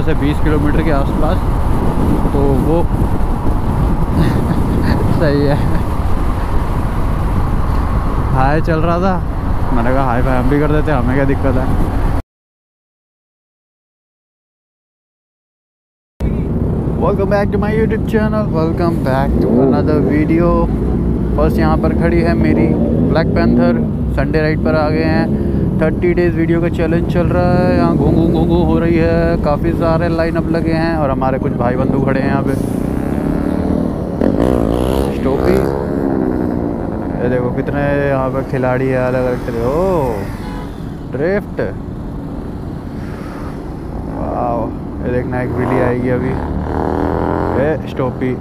यहाँ से 20 किलोमीटर के आसपास, तो वो सही है। हाय चल रहा था, मैंने कहा हाय भाई हम भी कर देते, हमें क्या दिक्कत है। Welcome back to my YouTube channel, welcome back to another video. First यहाँ पर खड़ी है मेरी ब्लैक पैंथर। संडे राइड पर आ गए हैं। 30 डेज़ वीडियो का चैलेंज चल रहा है। यहाँ घूंघू घूंघू हो रही है, काफ़ी सारे लाइनअप लगे हैं और हमारे कुछ भाई बंधु खड़े हैं यहाँ पे। स्टोपी, ये देखो कितने यहाँ पर खिलाड़ी है अलग अलग तरह। ओ ड्रिफ्ट, वाह, ये देखना एक विली आएगी अभी। ए स्टोपी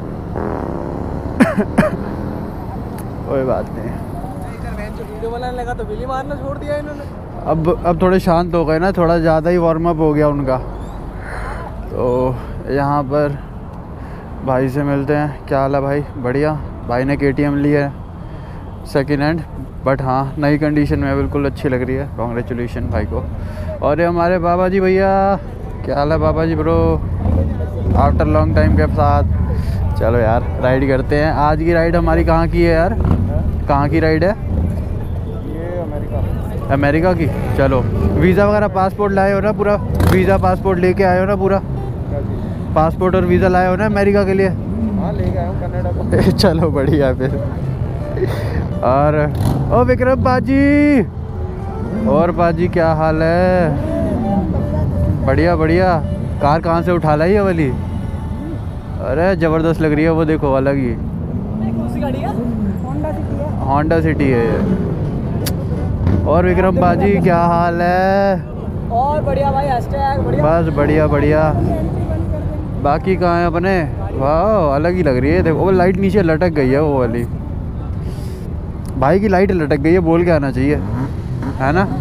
कोई बात नहीं। वीडियो बनाने लगा तो विली मारना छोड़ दिया इन्होंने। अब थोड़े शांत हो गए ना, थोड़ा ज़्यादा ही वार्म अप हो गया उनका। तो यहाँ पर भाई से मिलते हैं। क्या हाल है भाई? बढ़िया। भाई ने KTM ली है सेकेंड हैंड, बट हाँ नई कंडीशन में बिल्कुल अच्छी लग रही है। कॉन्ग्रेचुलेशन भाई को। और ये हमारे बाबा जी भैया, क्या हाल है बाबा जी ब्रो? आफ्टर लॉन्ग टाइम के साथ चलो यार राइड करते हैं। आज की राइड हमारी कहाँ की है यार? कहाँ की राइड है ये? अमेरिका की। चलो वीज़ा वगैरह पासपोर्ट लाए हो ना पूरा? वीज़ा पासपोर्ट लेके आए हो ना पूरा? पासपोर्ट और वीज़ा लाए हो ना अमेरिका के लिए? हाँ लेके आया हूँ कनाडा को। चलो बढ़िया फिर। और ओ विक्रम पाजी, और पाजी क्या हाल है? बढ़िया बढ़िया। कार कहाँ से उठा लाई है वाली? अरे ज़बरदस्त लग रही है वो, देखो अलग ही। कौन सी गाड़ी है? होंडा सिटी है। होंडा सिटी है ये। और विक्रम पाजी क्या हाल है? और बढ़िया भाई, बढ़िया। बस बढ़िया बढ़िया। बाकी कहाँ है अपने? वाह अलग ही लग रही है। देखो वो लाइट नीचे लटक गई है वो वाली। भाई की लाइट लटक गई है, बोल के आना चाहिए, है ना?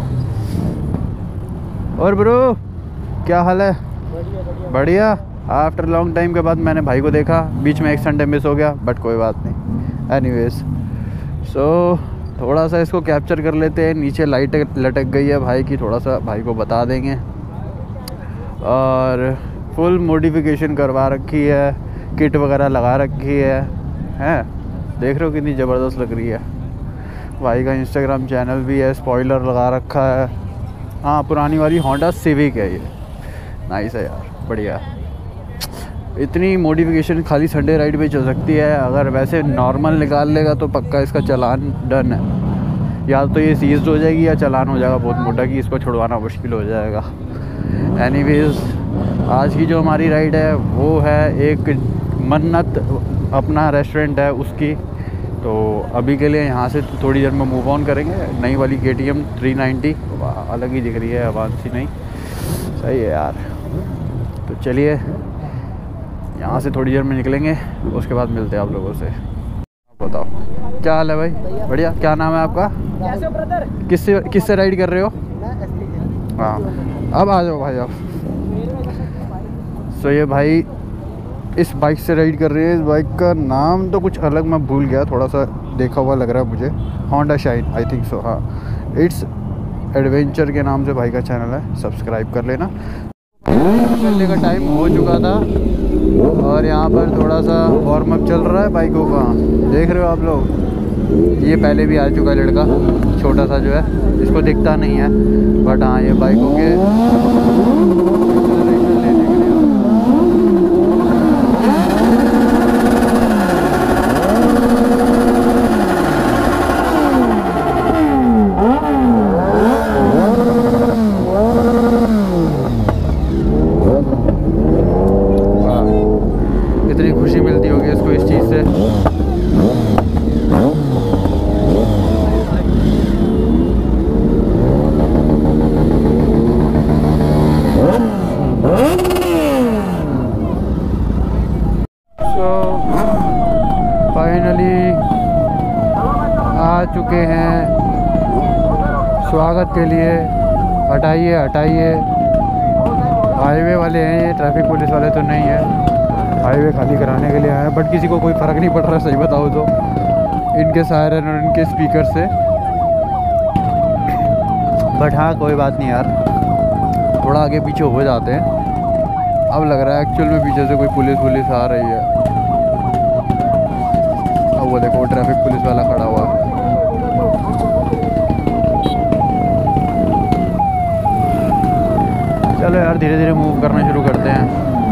और ब्रो क्या हाल है? बढ़िया। आफ्टर लॉन्ग टाइम के बाद मैंने भाई को देखा। बीच में एक संडे मिस हो गया, बट कोई बात नहीं। एनीवेज सो थोड़ा सा इसको कैप्चर कर लेते हैं। नीचे लाइट लटक गई है भाई की, थोड़ा सा भाई को बता देंगे। और फुल मॉडिफिकेशन करवा रखी है, किट वगैरह लगा रखी है। देख रहे हो कितनी ज़बरदस्त लग रही है। भाई का इंस्टाग्राम चैनल भी है, स्पॉइलर लगा रखा है। हाँ पुरानी वाली होंडा सिविक है ये। नाइस है यार, बढ़िया। इतनी मॉडिफिकेशन खाली संडे राइड पे चल सकती है। अगर वैसे नॉर्मल निकाल लेगा तो पक्का इसका चालान डन है। या तो ये सीज्ड हो जाएगी या चालान हो जाएगा बहुत मोटा कि इसको छुड़वाना मुश्किल हो जाएगा। एनीवेज आज की जो हमारी राइड है वो है एक मन्नत अपना रेस्टोरेंट है उसकी। तो अभी के लिए यहाँ से थोड़ी देर में मूव ऑन करेंगे। नई वाली KTM 390 अलग ही दिख रही है, आवाज़ सी नहीं। सही है यार। तो चलिए यहाँ से थोड़ी देर में निकलेंगे, उसके बाद मिलते हैं आप लोगों से। बताओ क्या हाल है भाई? बढ़िया। क्या नाम है आपका? कैसे हो ब्रदर? किससे राइड कर रहे हो? हाँ अब आ जाओ भाई आप। सो ये भाई इस बाइक से राइड कर रहे हैं। इस बाइक का नाम तो कुछ अलग मैं भूल गया, थोड़ा सा देखा हुआ लग रहा है मुझे। Honda Shine I think so. हाँ इट्स एडवेंचर के नाम से भाई का चैनल है, सब्सक्राइब कर लेना। चलने का टाइम हो चुका था और यहाँ पर थोड़ा सा वार्म अप चल रहा है बाइकों का। देख रहे हो आप लोग, ये पहले भी आ चुका है लड़का, छोटा सा जो है, इसको दिखता नहीं है, बट हाँ ये बाइकों के चुके हैं स्वागत के लिए। हटाइए हटाइए, हाईवे वाले हैं ये, ट्रैफिक पुलिस वाले तो नहीं है। हाईवे खाली कराने के लिए आए हैं, बट किसी को कोई फ़र्क नहीं पड़ रहा सही बताओ तो, इनके सायरन और इनके स्पीकर से। बट हाँ कोई बात नहीं यार, थोड़ा आगे पीछे हो जाते हैं। अब लग रहा है एक्चुअल में पीछे से कोई पुलिस आ रही है। अब वो देखो ट्रैफिक पुलिस वाला खड़ा हुआ है। चलो यार धीरे धीरे मूव करना शुरू करते हैं,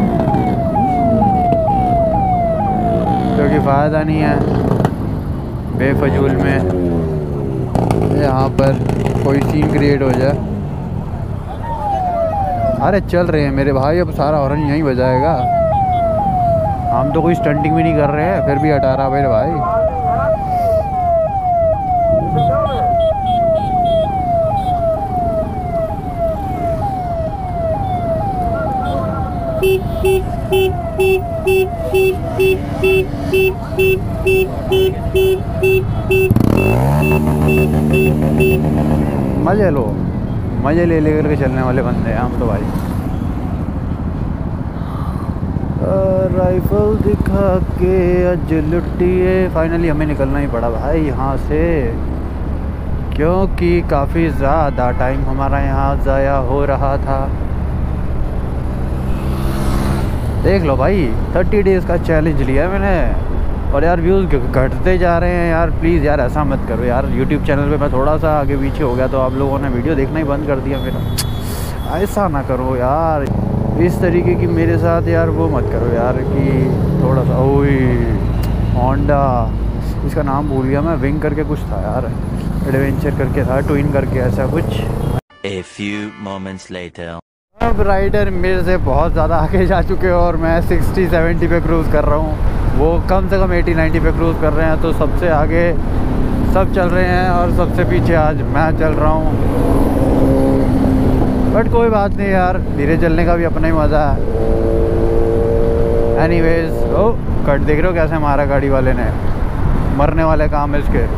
क्योंकि फ़ायदा नहीं है बेफजूल में यहाँ पर कोई सीन क्रिएट हो जाए। अरे चल रहे हैं मेरे भाई, अब सारा हॉर्न यहीं बजाएगा। हम तो कोई स्टंटिंग भी नहीं कर रहे हैं, फिर भी हटा रहा मेरे भाई। मजे लो, मजे ले लेकर के चलने वाले बंदे हैं हम तो भाई। राइफल दिखा के अज लुटिए। फाइनली हमें निकलना ही पड़ा भाई यहाँ से, क्योंकि काफ़ी ज़्यादा टाइम हमारा यहाँ ज़ाया हो रहा था। देख लो भाई 30 डेज़ का चैलेंज लिया है मैंने, और यार व्यूज़ घटते जा रहे हैं यार। प्लीज़ यार ऐसा मत करो यार। यूट्यूब चैनल पे मैं थोड़ा सा आगे पीछे हो गया तो आप लोगों ने वीडियो देखना ही बंद कर दिया मेरा। ऐसा ना करो यार, इस तरीके की मेरे साथ यार वो मत करो यार कि थोड़ा सा। ओए होंडा, इसका नाम भूल गया मैं, विंग करके कुछ था यार, एडवेंचर करके था, ट्विन करके ऐसा कुछ। A few moments later. अब राइडर मेरे से बहुत ज़्यादा आगे जा चुके हैं और मैं 60-70 पे क्रूज़ कर रहा हूँ। वो कम से कम 80-90 पे क्रूज़ कर रहे हैं, तो सबसे आगे सब चल रहे हैं और सबसे पीछे आज मैं चल रहा हूँ। बट कोई बात नहीं यार, धीरे चलने का भी अपना ही मज़ा है। एनीवेज, ओ कट देख रहे हो कैसे मारा गाड़ी वाले ने, मरने वाले काम है इसके।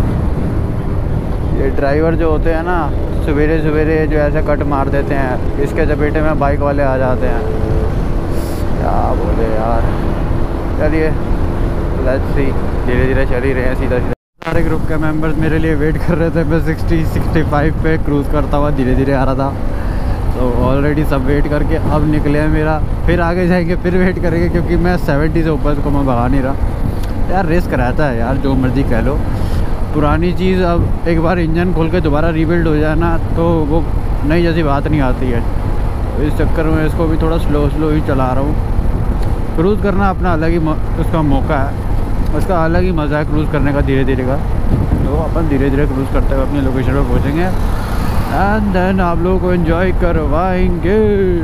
ये ड्राइवर जो होते हैं ना, सवेरे सवेरे जो ऐसे कट मार देते हैं, इसके चपेटे में बाइक वाले आ जाते हैं। क्या बोले यार। चलिए लेट्स सी, धीरे धीरे चल ही रहे हैं सीधा सीधा। सारे ग्रुप के मेंबर्स मेरे लिए वेट कर रहे थे। मैं 60-65 पे क्रूज़ करता हुआ धीरे धीरे आ रहा था, तो ऑलरेडी सब वेट करके अब निकले हैं मेरा। फिर आगे जाएंगे, फिर वेट करेंगे, क्योंकि मैं 70 से ऊपर को मैं भगा नहीं रहा यार। रेस कराता है यार, जो मर्ज़ी कह लो। पुरानी चीज़ अब एक बार इंजन खोल के दोबारा रीबिल्ड हो जाए ना, तो वो नई जैसी बात नहीं आती है। तो इस चक्कर में इसको भी थोड़ा स्लो ही चला रहा हूँ। क्रूज़ करना अपना अलग ही उसका मौका है, उसका अलग ही मज़ा है क्रूज़ करने का धीरे धीरे का। तो अपन धीरे धीरे क्रूज़ करते हुए अपनी लोकेशन पर पहुँचेंगे एंड देन आप लोगों को एंजॉय करवाएंगे।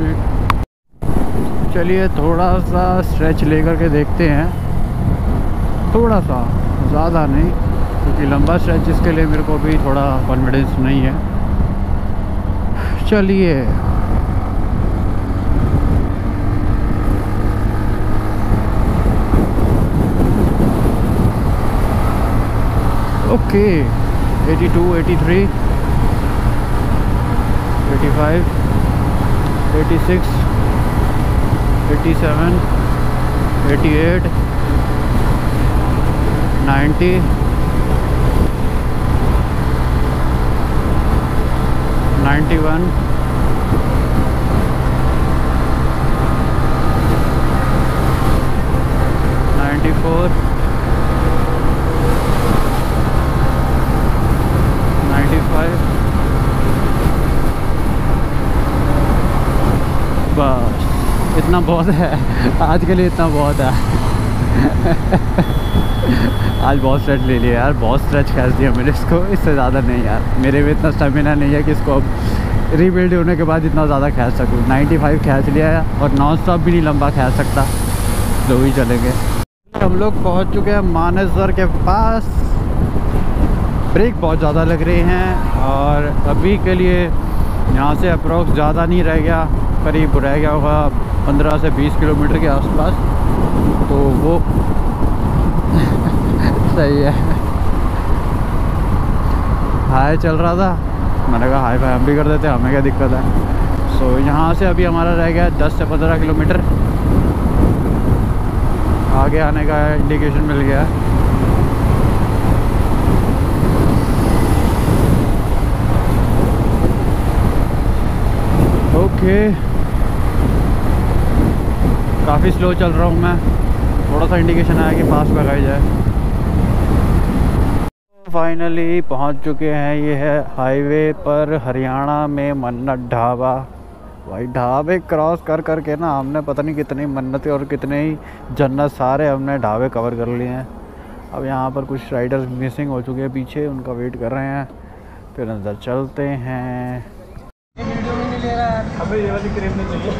चलिए थोड़ा सा स्ट्रेच लेकर के देखते हैं, थोड़ा सा, ज़्यादा नहीं, क्योंकि लंबा स्ट्रेच इसके लिए मेरे को भी थोड़ा कॉन्फिडेंस नहीं है। चलिए ओके 82, 83, 85, 86, 87, 88, 90, 91, 94, 95। बस इतना बहुत है आज के लिए, इतना बहुत है। आज बहुत स्ट्रेच ले लिया यार, बहुत स्ट्रेच खींच दिया मैंने इसको, इससे ज़्यादा नहीं यार। मेरे में इतना स्टेमिना नहीं है कि इसको अब रीबिल्ड होने के बाद इतना ज़्यादा खींच सकूँ। 95 खींच लिया है और नॉन स्टॉप भी नहीं लंबा खींच सकता, स्लो ही चलेंगे। हम लोग पहुंच चुके हैं मानेसर के पास। ब्रेक बहुत ज़्यादा लग रहे हैं और अभी के लिए यहाँ से अप्रोक्स ज़्यादा नहीं रह गया, करीब रह गया होगा 15 से 20 किलोमीटर के आसपास। तो वो सही है। हाई चल रहा था, मैंने कहा हाई फाई हम भी कर देते, हमें क्या दिक्कत है। सो यहाँ से अभी हमारा रह गया 10 से 15 किलोमीटर। आगे आने का इंडिकेशन मिल गया है। ओके काफ़ी स्लो चल रहा हूँ मैं, थोड़ा सा इंडिकेशन आया कि फास्ट भगाई जाए। फाइनली पहुँच चुके हैं, ये है हाईवे पर हरियाणा में मन्नत ढाबा। भाई ढाबे क्रॉस कर कर के ना हमने पता नहीं कितनी मन्नतें और कितने ही जन्नत, सारे हमने ढाबे कवर कर लिए हैं। अब यहाँ पर कुछ राइडर्स मिसिंग हो चुके हैं पीछे, उनका वेट कर रहे हैं, फिर अंदर चलते हैं। वीडियो में नहीं ले रहा है, हमें ये वाली क्रीम नहीं चाहिए।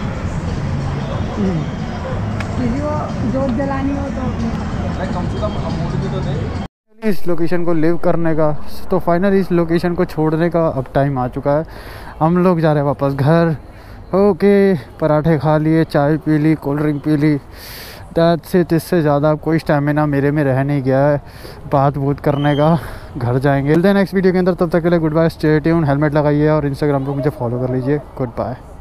किसी को जोत जलानी हो तो कम से कम अमूल की तो दे। इस लोकेशन को लिव करने का, तो फाइनली इस लोकेशन को छोड़ने का अब टाइम आ चुका है। हम लोग जा रहे हैं वापस घर। ओके, पराठे खा लिए, चाय पी ली, कोल्ड ड्रिंक पी ली, दैट्स इट। इससे ज़्यादा कोई स्टैमिना मेरे में रह नहीं गया है बात बूत करने का। घर जाएंगे, मिलते हैं नेक्स्ट वीडियो के अंदर, तब तक के लिए good bye, stay tune, helmet लगाइए और इंस्टाग्राम पे मुझे फॉलो कर लीजिए। Good bye.